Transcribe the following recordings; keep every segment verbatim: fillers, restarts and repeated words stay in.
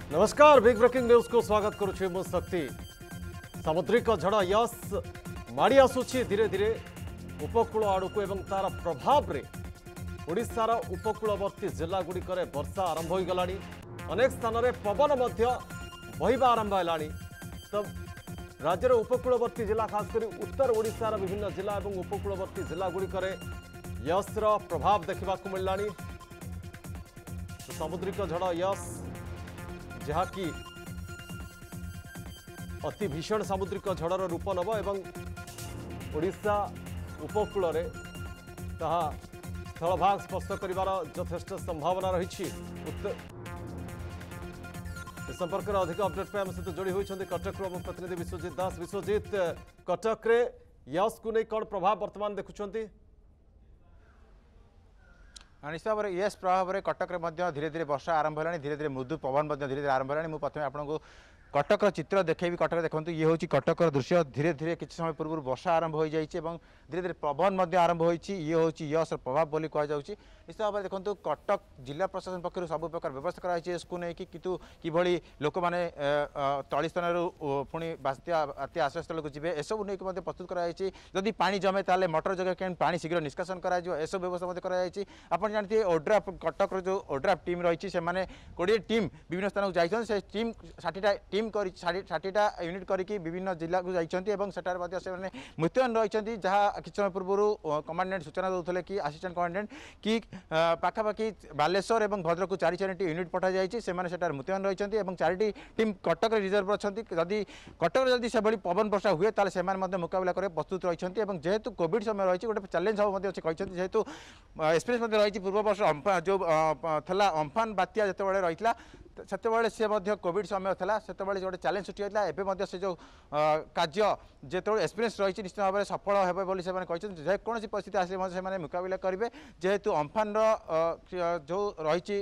नमस्कार big breaking news को स्वागत करुछि मु शक्ति। सामुद्रिक झड़ यस माड़ी आसुछि धीरे धीरे उपकूल आड़क एवं तार प्रभाव रे ओडिशार उपकूलवर्ती जिला गुड़िक वर्षा आरंभ हो गलानी। अनेक स्थान में पवन मध्य बहिबा आरंभ है। तो राज्यर उपकूलवर्ती जिला खासकर उत्तर ओडिशार विभिन्न जिला एवं उपकूलवर्ती जिला गुड़िक यस्र प्रभाव देखा मिलला। सामुद्रिक झड़ यस जहाँकि अति भीषण सामुद्रिक झड़र रूप नब एवं ओडिशा उपकूल स्थलभाग स्पर्श कर यथेष्ट संभावना रही। संपर्क में अधिक अपडेट आम सहित जोड़ी होती कटक प्रतिनिधि विश्वजित दास। विश्वजित, कटक रे यस को नहीं कौन प्रभाव वर्तमान देखुंट? निश्चित भाव में यस प्रभाव में कटक में धीरे धीरे वर्षा आरंभ है। धीरे धीरे मृदु पवन धीरे धीरे आरंभ है। मुझे प्रथम आपको कटक चित्र देखी। कटक देखो ये हूँ कटक दृश्य। धीरे धीरे किसी समय पूर्व वर्षा आरंभ हो जाए धीरे धीरे पवन आरंभ हो ये हूँ यस प्रभाव बोली कहुच्छे। निश्चित भाव में देखो कटक जिला प्रशासन पक्ष सब प्रकार व्यवस्था कराई इसको नहीं कि कितु किभली लोक मैंने तली स्थान पुणी बात्या बात्या आश्रयस्थल को जी एसबू नहीं प्रस्तुत कराई। जदि पानी जमे ताले मोटर जगह के पानी शीघ्र निष्कासन करसब व्यवस्था कराई। आप जानते ओड्राफ कटक जो ओड्राफ टीम रही से कोड़े टीम विभिन्न स्थान को जाइए। टीम षाठीटा टीम कर षाठीटा यूनिट करके विभिन्न जिला को जाइए से मुतयन रही। जहाँ किसी समय पूर्व कमांडेंट सूचना दूसरे कि असिस्टेंट कमांडेंट कि पाखापाखि बालेश्वर और भद्रक को चार चार यूनिट पठा जाए मुतयन रही। चारि टीम कटक रिजर्व अच्छा। जदि कटक जदि से पवन वर्षा हुए ताले से मुकाबला कर प्रस्तुत रही। जेहेतु कोविड समय रही गोटे चैलेंज हम कहते जेहेतु एक्सपीरियंस रही पूर्व वर्ष जो थला अम्फान बात्या जो रही से सी कोविड समय था से गोटे चैलेंज सृष्टि होता है। से जो कार्य जो एक्सपीरियंस रही निश्चित भाव में सफल होबे से जेकोसी परिस्थिति आसे से मुकाबला करेंगे। जेहेतु अम्फान जो रही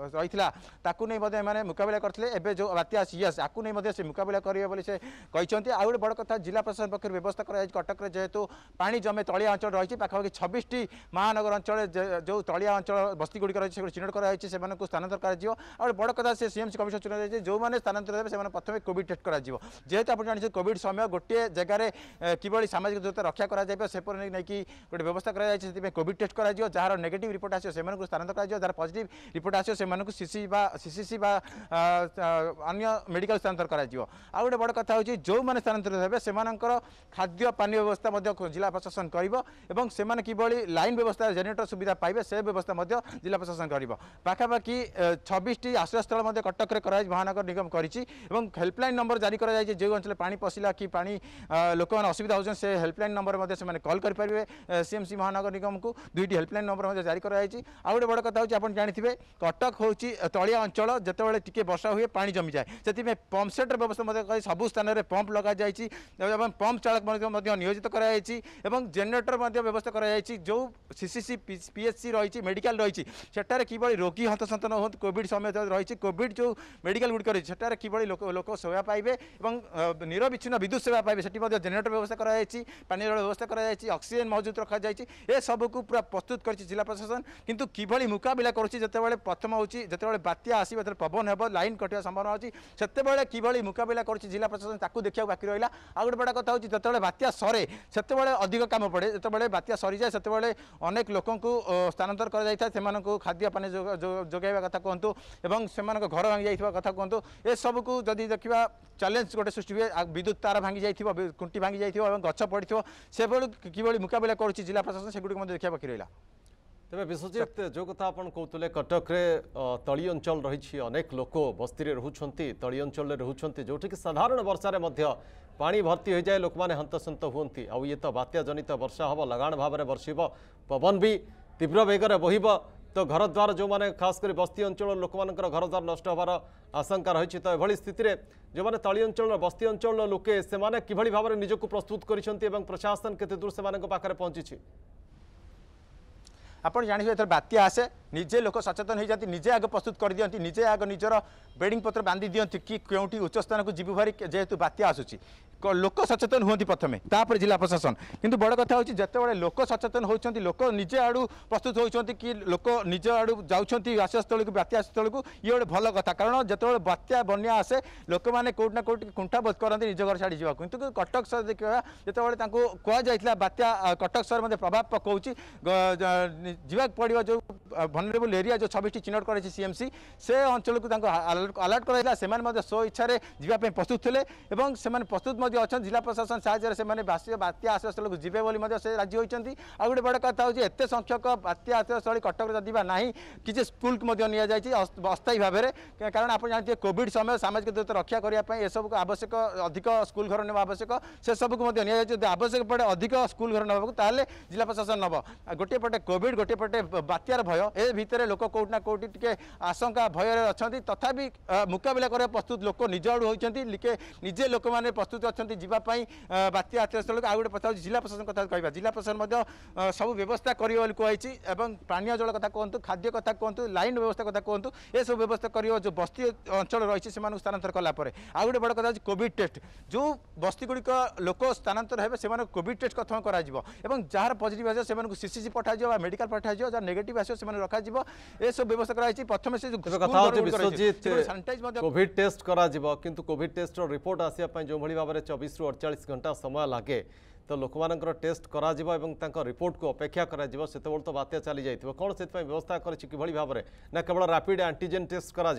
रही मुकाबला करते एवं जो बात्या यस आपको नहीं से मुकाबला करेंगे से कहते। आउ बड़ कथा जिला प्रशासन पक्ष व्यवस्था कर कटक जेहेतु पानी जमे तलिया अंचल रही पाखापाखि छब्बीस टी महानगर अंचल जो तलिया अंचल बस्ती गुड़िक रही चिन्हट कराई से स्थानांतर कर बड़ कथा से सीएमसी कमिशन चुना जाए जो मैंने स्थानांतर देते हैं प्रथम कोविड टेस्ट करा जेहेतु आप जानते कोविड समय गोटे जगार किभली सामाजिक दूरता रक्षा कराए से नहीं गोटे व्यवस्था कराई। कोविड टेस्ट करा जार नेगेटिव रिपोर्ट आसो से स्थानांतर कर जार पॉजिटिव रिपोर्ट आसो से सीसी सीसीसी अन्य मेडिकल स्थानांतर करा। आउ गोटे बड़ कथा हूँ जो मैंने स्थानांतरित हेबे से खाद्य पानी व्यवस्था जिला प्रशासन कर से किभली लाइन व्यवस्था जेनेरेटर सुविधा पाइबे से व्यवस्था जिला प्रशासन कर। पाखापाखि छब्बीस टी आश्रयस्थल कटक कराई महानगर निगम करी हेल्पलाइन नंबर जारी कराई। जो अंचल पानी पशिला कि पानी लोक मैंने असुविधा होती से हेल्पलाइन नंबर से कॉल करेंगे सीएमसी महानगर निगम को दुईटी हेल्पलाइन नंबर जारी कराई। आउ गोटे बड़ कथा होची आप जानते कटक हूँ तलिया अंचल जिते टी वर्षा हुए पानी जमी जाए से पंप सेटर व्यवस्था सबू स्थान में पंप लग जाए पंप चालक नियोजित कराई जेनेरेटर व्यवस्था कराई। जो सीसीसी पीएचसी रही मेडिकल रही सेटार किभली रोगी हंतसंत न हो कोविड समय रही कोविड जो मेडिकल गुड़िक रही है किभली लोक लोक सेवा पाइबे और निरविच्छिन्न विद्युत सेवा पाइबे से जेनेरेटर व्यवस्था कराई पानी जल व्यवस्था कराई ऑक्सीजन मौजूद रखा जाए सब को पूरा प्रस्तुत कर जिला प्रशासन। किंतु किभली मुकाबला करुच्ची जिते प्रथम हूँ जिते बात्या आसो पवन हे लाइन कटिया संभावना अच्छी से किभली मुकाबला करुच्ची जिला प्रशासन ताकू देखा बाकी रहा। आ गए बड़ा कथा हूँ जिते बात्या सरे से अधिक कम पड़े जिते बात्या सरी जाए से अनेक लोक स्थानांतर कर खाद्य पानी जोगाइवा कथा कहतु और घर भांगी जाइए कथा कहतु ए सब को जदि देखा चैलेंज गोटे सृष्टि हुए विद्युत तार भांगी जाइए खुंटी भांगी जाइए गछ पड़ी से कि मुकाबला करुच्ची जिला प्रशासन सेगुड़ी देखा बाकी रहा। तेज विश्वजित जो कथा आप कहते कटक तली अंचल रही अनेक लोक बस्ती रोच तली अंचल रोच जो कि साधारण वर्षा पानी भर्ती हो जाए लोक मैंने हंतसंत हमें आउ ये तो बात्या जनित वर्षा हम लगाण भाव में बर्षिब पवन भी तीव्र बेगर बहिब तो घर द्वार जो मैंने खास कर बस्ती अंचल लोक मान घर द्वार नष्ट होवार आशंका रही। तो यह स्थित जो मैंने तली अंचल बस्ती अंचल लोके से किभली भाव में निजक प्रस्तुत कर प्रशासन केते दूर से पहुंची। आप जानते एथर बात्या आसे निजे लोक सचेतन हो जाती निजे आग प्रस्तुत कर दियंती निजे आग निजर बेडिंग पत्र बांधि दियंती कि केउठी उच्च स्थान को जीवु भारी जेहेतु बात्या आसुची लोक सचेतन हुंती प्रथमे तापर जिला प्रशासन किंतु बड़ कथा होची जते लोक सचेतन होउछंती लोक निजे आडू प्रस्तुत होउछंती कि लोक निज आडू जाउछंती आश्रयस्थल को बात्या स्थल को ये गोटे भल कथा कारण जते बात्या बन्या आसे लोक मैंने कोट ना कोट कुंठा बोध करते निज घर छाड़ी जावा किंतु कटक सहर देखा जिते कह जाइला बात्या कटक सहर मध्य प्रभाव पकाउची जीवा पड़ो जो भनरेबल एरिया जो छब्बीस चिन्हट कर सीएमसी से अंचल को अलर्ट कराइला से स्व इच्छा जावाई प्रस्तुत थे और से प्रस्तुत अच्छा जिला प्रशासन साहाय्य से बास्य बात्या आश्रयस्थल को जीवे बोली से राजी होती आ गए बड़ कथा हूँ एत संख्यक बात्या आश्रयस्थल कटक जदि ना किसी स्कूल को अस्थायी भाव में कारण आप जानते कोविड समय सामाजिक दूरत्व रक्षा करने यू को आवश्यक अधिक स्कूल घर ना आवश्यक से सबको आवश्यक पड़े अधिक स्कूल घर नवा ताले जिला प्रशासन नब गोटे पटे कोविड गोटे पटे बात्यार भय ए भितर लोक कोट ना कोटी टिके आशंका भय अच्छा तथापि मुकाबला कर प्रस्तुत लोक निज आड़ होती निजे लोक मैंने प्रस्तुत अच्छा जीवाई बात्या आश्रयस्थल को आ गए पता जिला प्रशासन कथा कह जिला प्रशासन सब व्यवस्था कर कही पानीय जल कथा कहतु खाद्य कथा कहतु लाइन व्यवस्था कथा कहतु ये सब व्यवस्था कर जो बस्ती अंचल रही है स्थानांतर कलापर आ गए बड़ कथा कोविड टेस्ट जो बस्ती गुड़िक लोक स्थानांतर हे से कोविड टेस्ट प्रथम कर जार पॉजिटिव आस से सीसीसी पठाଯିव मेडिकल पठाଯିव जार नेगेटिव आस रखा ये सब व्यवस्था कराई प्रथम से कोविड टेस्ट करा किंतु कोविड टेस्ट रिपोर्ट आसिया जो भली भाव में चौबीस रु अड़तालीस घंटा समय लगे तो लोक मानकर टेस्ट करा रिपोर्ट को अपेक्षा करा से तो बात्या चली जाइए कौन से व्यवस्था कर भाव में ना केवल रैपिड एंटीजेन टेस्ट करा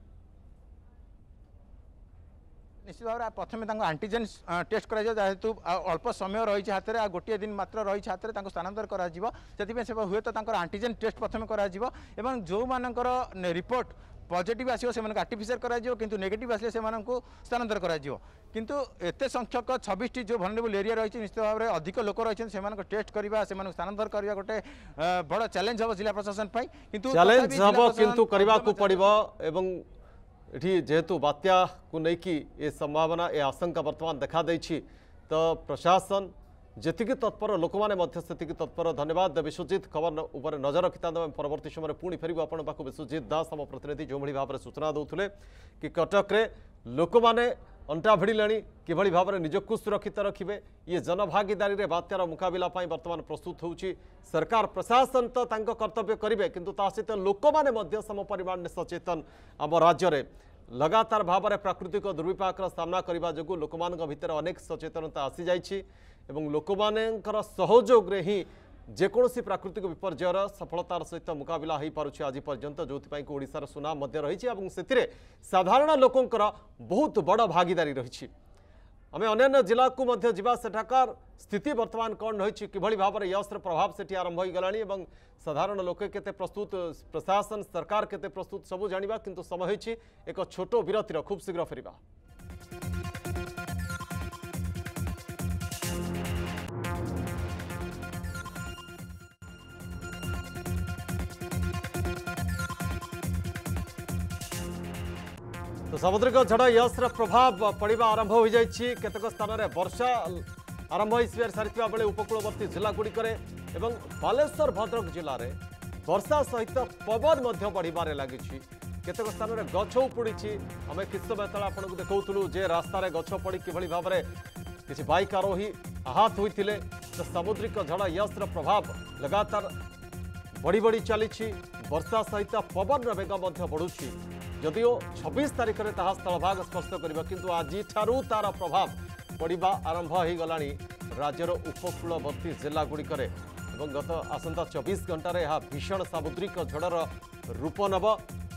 निश्चित भाव प्रथम आंटीजेन टेस्ट करेतु अल्प समय रही हाथ में गोटे दिन मात्र रही हाथ में स्थानांतर कर हुए तो आंटीजेन टेस्ट प्रथम कर जो मानकर रिपोर्ट पॉजिटिव आसो से आर्टिफिशियल करा किंतु नेगेटिव आसे से स्थानांतर करा किंतु एते संख्यक छब्बीस जो भनरेबल एरिया रही निश्चित भाव में अधिक लोक रही से टेस्ट करवा से स्थानांतर करवा गोटे बड़ चैलेंज हम जिला प्रशासन किंतु चैलेंज हम किंतु करबा को पड़िबो एवं एठी जेहेतु बात्या को लेकिन ये संभावना ये आशंका वर्तमान देखा देछि तो प्रशासन जेतिकी तत्पर लोक मैंने से तत्पर धन्यवाद विश्वजित खबर उपर नजर रखिता परवर्ती समय पुणी फेरु आपण पाखु विश्वजित दास आम प्रतिनिधि जो भाव में सूचना दौले कि कटक रे लोक मैंने अंटा भिड़िले कि भाव में निजक सुरक्षित रखिए ये जनभागीदारी रे बात्यार मुकाबला वर्तमान प्रस्तुत होउछि सरकार प्रशासन तो तांको कर्तव्य करेंगे किंतु ता सहित लोक मैंने सम परिमाण सचेतन आम राज्य में लगातार भाव में प्राकृतिक दुर्विपाकर सामना करने जो लोक भितर अनेक सचेतनता आसी जाइछि एवं लोक मानकर सहयोग रे ही जेकोसी प्राकृतिक विपर्ययर सफलतार सहित मुकाबला हो पारुछि आज पर्यंत जो ओडिशार सुनाम मध्य रही से साधारण लोकंकर बहुत बड़ भागीदारी रही आम अन्य जिला को मध्य जीवा सेठाकार स्थिति वर्तमान कौन रही कि भाव में यश्र प्रभाव से आरंभ हो गलानी एवं साधारण लोक केते प्रस्तुत प्रशासन सरकार केते प्रस्तुत सबू जानिबा किंतु समय होइछि एक छोटो विरतिर खूब शीघ्र फेरिबा। तो सामुद्रिक झड़ यश्र प्रभाव पड़ा आरंभ हो जाइए केतक स्थान में वर्षा आरंभ हो सारी बेले उपकूलवर्ती जिलागुड़िक बालेश्वर भद्रक जिले में वर्षा सहित पवन बढ़वे लगी केतक स्थान में गछ उपुड़ी आम किस समय तले आपको देखा जे रास्तार गछ पड़ कि भाव में किसी बाइक आरोही आहत होते तो सामुद्रिक झड़ यश्र प्रभाव लगातार बढ़ी बढ़ी चली वर्षा सहित पवन बेग बढ़ुची जदिओ छब्बीस तारीख में ताहा स्थलभाग स्पर्श कर किंतु आज तार प्रभाव पड़ा आरंभ हो गलानी राज्यर उपकूलवर्ती जिलागुड़िक गत आसंता चौबीस घंटे यह भीषण सामुद्रिक झड़र रूप नब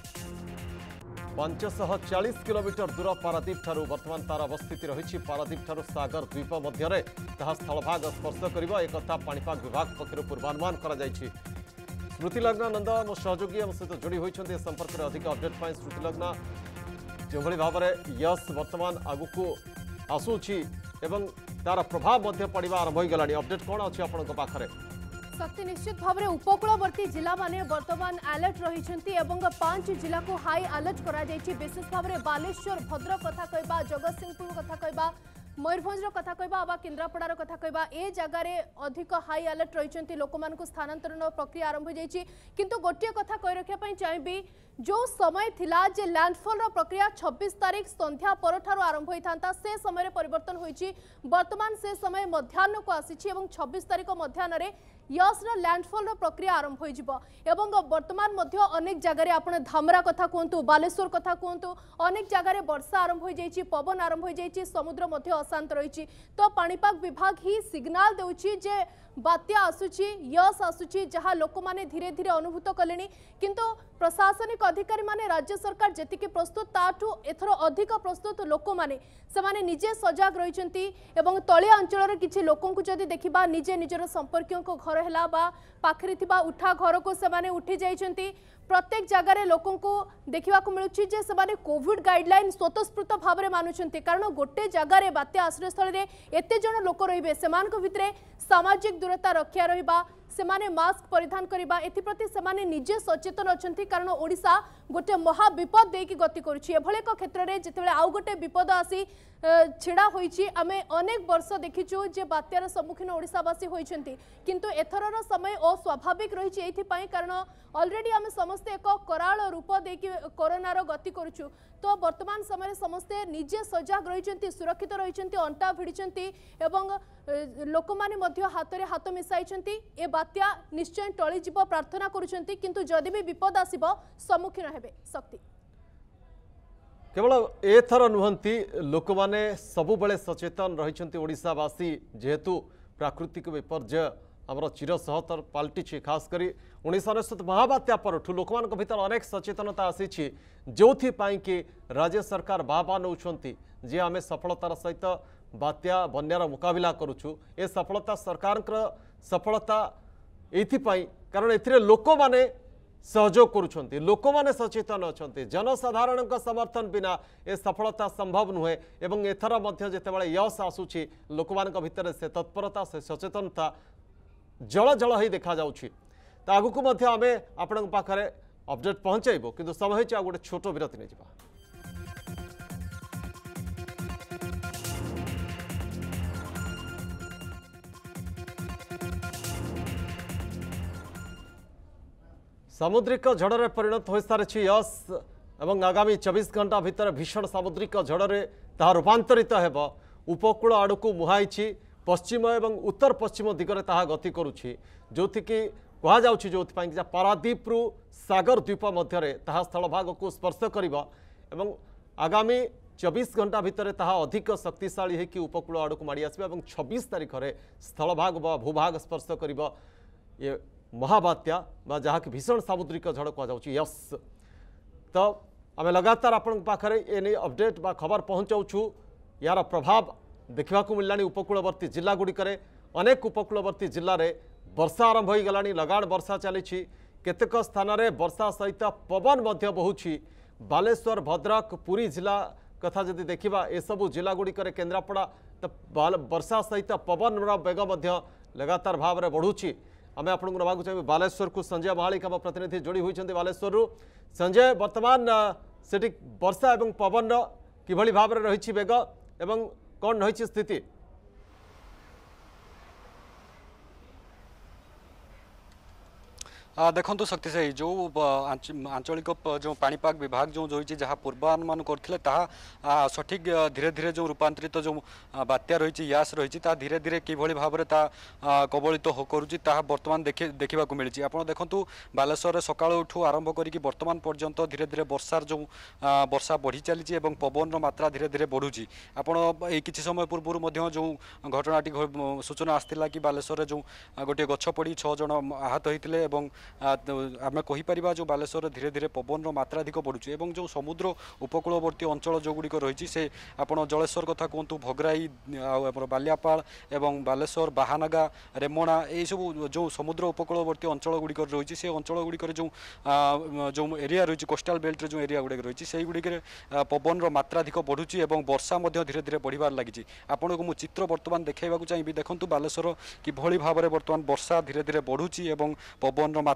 पांचशह चालीस किलोमीटर दूर पारादीप ठारू वर्तमान तार अवस्थिति रही पारादीप ठारू सागर द्वीप मध्य स्थलभाग स्पर्श कर एक पाणीपाग विभाग पक्षर पूर्वानुमान कर स्मृति लग्ना नंद मो सहयोगी आम सहित जोड़ी होती संपर्क में अधिक अपडेट पाई स्मृति लग्ना जो भाव में यश वर्तमान आगक आसूची एवं तार प्रभाव पड़ा आरंभ हो गलानी अपडेट कौन अच्छी आपंक पाखे शक्ति निश्चित भाव में उपकूलवर्ती जिला माने वर्तमान अलर्ट रही पांच जिला को हाई अलर्ट करा विशेष भाव में बालेश्वर भद्रक कथा कहबा जगतसिंहपुर कथा कहबा मयूरभंज कथा कहवा केन्द्रापड़ार कथा कहवा ए जगार अधिक हाई अलर्ट रही लोक स्थानांतरण प्रक्रिया आरंभ हो जाइए किंतु गोटे कथा कही रखापी चाहिए जो समय थिला जे लैंडफॉल प्रक्रिया छब्बीस तारीख संध्या पर ठार आरंभ होता से समय परिवर्तन होइछि वर्तमान से समय मध्याह्न को आसी छब्बीस तारीख मध्याह्न यस लैंडफॉल प्रक्रिया आरंभ हो वर्तमान अनेक जगह आप धामरा कथा कहतु बालेश्वर कथा कहतु अनेक जगह वर्षा आरंभ हो जाइए पवन आरंभ हो जाइए समुद्र मध्य अशांत रही तो पाणीपाग विभाग ही सिग्नाल देउछि जे बात्या आसुची यस आसुची जहाँ लोक माने धीरे धीरे अनुभूत कले किंतु प्रशासनिक अधिकारी माने राज्य सरकार जेतिकी प्रस्तुत ताठू एथर अधिक प्रस्तुत लोक माने सेमाने निजे सजग रहिसंती एवं तलिया अंचल किछि लोकों को जदि देखिबा निजे निजर संपर्कियों को घर हैला बा पाखरे थिबा उठा घर को सेमाने उठी जाइसंती प्रत्येक जगार लोकों को देखा मिलूँ जे से कोविड गाइडलाइन स्वतःस्फूर्त भाव में मानुंट कारण गोटे जगार बात्या आश्रय स्थल में एत जन लोक रे से भितर सामाजिक दूरता रक्षा रहा सेमाने मास्क परिधान करवा एप्रति सेमाने निजे सचेतन अच्छा कारण ओडिशा गोटे महाविपद देकी गति करुच्ची एभले एक क्षेत्र में जितेबाला आउ गोटे विपद आसी छिड़ा होइछि आमे अनेक वर्ष देखिचु जे बात्यार सम्मुखीन ओडिशावासी होइछंती किंतु एथरर समय अस्वाभाविक रहिछि एथिपाई कारण ऑलरेडी आमे समस्ते एक कराल रूप देकी कोरोनार गति करुछु तो वर्तमान समय समस्ते निजे सजग रहिछंती सुरक्षित रहिछंती अंटा भिड़िछंती एवं लोक माने मध्य हाथ रे हाथ मिसाइछंती ए बात्या निश्चय टळी जीव प्रार्थना करुछंती किंतु जदि भी विपद आसीबो सम्मुखीन हेबे शक्ति केवल एथर नुहंती लोक माने सबुबले सचेतन रहिछंती ओडिशावासी जेहेतु प्राकृतिक विपर्यय आमर चिरसहतर पलटि खास करी उन्नीस अनेशत महाबात्या परठू लोक भीतर अनेक सचेतनता आसी जो कि राज्य सरकार बाबा नौछंती जे आमे सफलतार सहित बात्या बन्यार मुकाबिला करुछु ए सफलता सरकार सफलता एथिपाई कारण एथिरे लोक माने सहयोग करुछंती लोक माने सचेतन अछंती जनसाधारण समर्थन बिना ए सफलता संभव नुहे एवं एथर मध्य जेतेबेले यश आसुछि लोक मानक भितर से तत्परता से सचेतनता जल जल ही देखा जाउछि त आगुकु मध्य आमे आपनक पाखरे अपडेट पहुंचाइबो किंतु समय छै आ गोटे छोटो विरति नै जिबा। सामुद्रिक झड़े परिणत हो सारी यश एवं आगामी चौबीस घंटा भितर भीषण सामुद्रिक झड़े ता रूपांतरित हेब उपकूल आड़क मुहाई पश्चिम एवं उत्तर पश्चिम दिगरे ताहा गति करुछि जोथिकी कहा जाउछि जोथिपाई पारादीप रु सागर द्वीप मध्य ताहा स्थल भाग को स्पर्श करिबा एवं आगामी चौबीस घंटा भितर ताहा अधिक शक्तिशाली होकि उपकूल आड़क माड़ी आसबा एवं छब्बीस तारीख में स्थल भाग बा भूभाग स्पर्श करिबा ये महाबात्या बा जहाँ की भीषण सामुद्रिक झड़ कहुच्छी यस तो आम लगातार आपण पाखरे एने अपडेट बा खबर पहुँचाऊँ यार प्रभाव देखा मिलला उपकूलवर्ती जिला गुड़िकर अनेक उपकूलवर्ती जिले में वर्षा आरंभ हो गला लगाण वर्षा चली केतेक स्थान में वर्षा सहित पवन बहुची बालेश्वर भद्रक पुरी जिला कथा जदि देखा एसबू जिला गुड़िकर केन्द्रापड़ा तो वर्षा सहित पवन बेग लगातार भाव में बढ़ुची आम आपको नवाक चाहिए बालेश्वर को संजय महालिक आम प्रतिनिधि जोड़ी होती बालेश्वर संजय वर्तमान से वर्षा और पवन किभली भाव में रही बेग एवं कौन रही स्थिति देखो शक्तिशाली जो आंचलिक जो पाणीपाग विभाग जो जो जहाँ पूर्वानुमान करते सठिक धीरे धीरे जो रूपांतरित जो बात्या रही यास रही धीरे धीरे किभली भाव में कबलित हो करुच्ची बर्तमान देखे देखा मिली आप देखु बालेश्वर सकाळू आरंभ करके बर्तमान पर्यंत धीरे धीरे वर्षार जो वर्षा बढ़ी चली पवन मात्रा धीरे धीरे बढ़ुची आपड़ किसी समय पूर्व जो घटनाटी सूचना आसाला कि बालेश्वर जो गोटे गछ पड़ी छः जन आहत होते आम कहीपर जो बालेश्वर धीरे धीरे पवन मात्राधिक बढ़ुची एवं जो समुद्र उपकूलवर्ती अंचल जो गुड़िक रही से आपड़ जलेश्वर कथा कहतु भोगराई बालियापाल एवं बालेश्वर बाहानगा रेमणा यही सब जो समुद्र उपकूलवर्ती अंचल गुड़िक रही से अंचल गुड़िक जो जो एरिया रही कोस्टाल बेल्ट जो एरिया गुड़िक रही से गुड़िक पवन मात्राधिक बढ़ुची एवं वर्षा धीरे धीरे बढ़िबार लगी आपन को चित्र बर्तमान देखा चाहिए देखूँ बालेश्वर किभली भाव में बर्तमान वर्षा धीरे धीरे बढ़ुची एवं पवन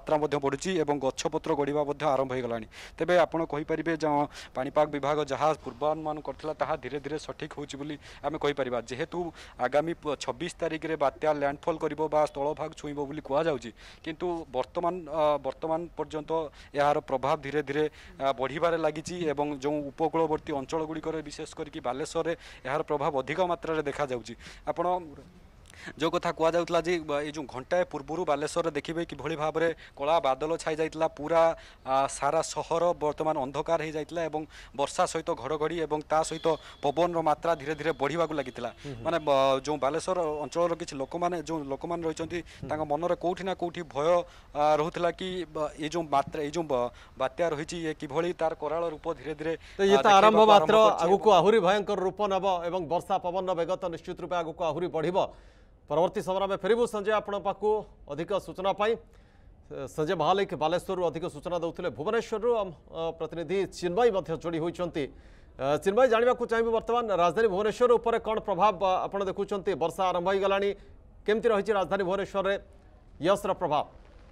मात्रा बढ़ुची और गछपत्र गढ़ा आरंभ हो गलानी तेबे आपण कहींपारे जो पाणीपाग विभाग जहाँ पूर्वानुमान करथिला ताहा धीरे धीरे सठिक होची बोली आमे कहि परिबा जेहेतु आगामी छब्बीस तारिख रे बात्या लैंडफॉल करिवो बा स्थलभाग छुईबो बोली कुआ जाउची किंतु वर्तमान वर्तमान पर्यंत यार प्रभाव धीरे धीरे बढ़िबारे लागिची एवं जो उपकूलवर्ती अंचल गुड़िकर विशेष करके बालेश्वर रे यार प्रभाव अधिक मात्रा रे देखा जाउची आपण जो कथा कुआ जाउतला जे ये जो घंटाए पूर्व बालेश्वर देखिए कि भली भाव में कला बादल छाई जाइतला पूरा आ, सारा सहर वर्तमान अंधकार हो जाइतला एवं वर्षा सहित घड़घड़ी एवं ता सहित पवन मात्रा धीरे धीरे बढ़िया लगितला माने जो बालेश्वर अंचल किसी लोक माने जो लोक माने रहिचंती तांका मनरे कोठी ना कोठी भय रहुतला कि ये जो मात्रा ये जो बात्या रहिची ये किभली तार कराल रूप धीरे धीरे तो ये आरंभ मात्र आगुक आहुरी भयंकर रूप नब एवं वर्षा पवन वेग तो निश्चित रूप आगुक आहुरी बढ़िबो परवर्ती समय में फेरबू संजय आपण पाखु अधिक सूचना पाई संजय महालिक बालेश्वर अधिक सूचना दौले भुवनेश्वर प्रतिनिधि चिन्मयी जोड़ी होती चिन्मयी जानवा चाहिए बर्तमान राजधानी भुवनेश्वर उपर कौन प्रभाव आप देखुं वर्षा आरंभ हो गला केमती रही राजधानी भुवनेश्वर में यशर प्रभाव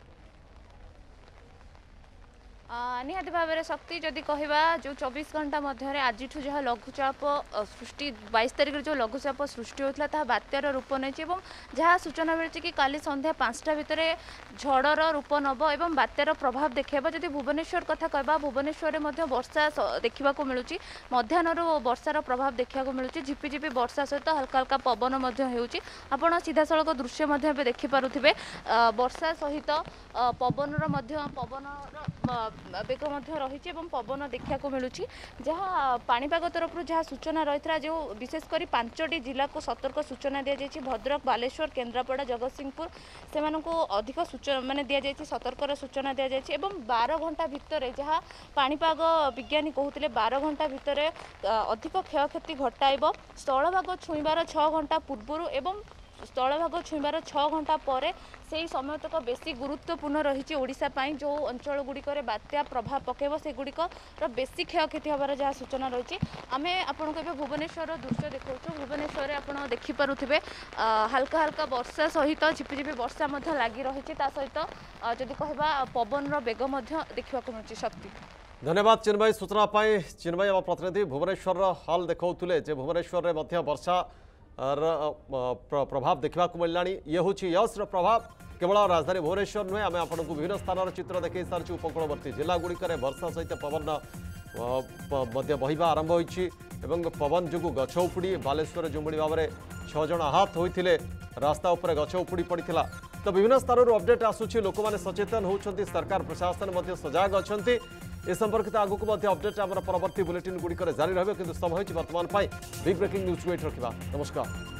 निहाती भाव में शक्ति जदि कहवा जो चौबीस घंटा मध्य आज जहाँ लघुचाप सृष्टि बाईस तारिख जो लघुचाप सृष्टि होता है बात्यार रूप नहीं जहाँ सूचना मिली कि काली संध्या पांचटा भितर झड़र रूप नब और बात्यार प्रभाव देखा जदि भुवनेश्वर कथा कहवा भुवनेश्वर में वर्षा देखा मिलूँ मध्याह्न वर्षार प्रभाव देखा मिलूँ झिपिझिपि वर्षा सहित हल्का हल्का पवन आप सीधा सड़क दृश्य देखिपे वर्षा सहित पवन पवन बेग रही पवन देखा मिलूँ जहाँ पाणीपाग तरफ जहाँ सूचना रही है जो विशेषकर पांचटी जिला को सतर्क सूचना दी जाए भद्रक बालेश्वर केन्द्रापड़ा जगतसिंहपुर से अधिक सूचना माने दी जाए सतर्कर सूचना दी जाए बारह घंटा भितर जहाँ पाणीपाग विज्ञानी कहते बारह घंटा भितर अधिक क्षयक्षति घटाइब स्थलभाग छुईबार छः घंटा पूर्व एवं स्थलभाग छुईबार छः घंटा पर से समय तक बेसी गुरुत्वपूर्ण रही ओडिशा पाई जो अंचल गुड़िक बात्या प्रभाव पकेब से गुड़िकर बेसी क्षयक्षति हबार जहाँ सूचना रही आम आपको ए भुवनेश्वर दृश्य देखा भुवनेश्वर आप देखिपे हाल्का हाल्का वर्षा सहित झिपिझिपि वर्षा लगी रही सहित जदि कहवा पवन बेग देखा मिलूँ शक्ति धन्यवाद चिन्मयी सूचना चिन्मयी आम प्रतिनिधि भुवनेश्वर हाल देखते भुवनेश्वर में वर्षा प्रभाव देखा मिलला ये हूँ यश्र प्रभाव केवल राजधानी भुवनेश्वर नुहे आम आपको विभिन्न स्थान चित्र देखी सारी उपकूलवर्ती जिलागुड़िक वर्षा सहित पवन बहवा आरंभ होती पवन जो गछ उपुड़ी बालेश्वर जो भाव में छह जन आहत होते रास्ता उपर गछ उपुड़ी पड़ा तो विभिन्न स्थान अपडेट आसूँ लोक मैंने सचेतन होती सरकार प्रशासन सजग अच्छा ए संपर्कित आगक अपडेट आम परवर्ती बुलेटिन गुड़िक जारी रही है कि समय बर्तमान बिग ब्रेकिंग न्यूज वेट रखा नमस्कार।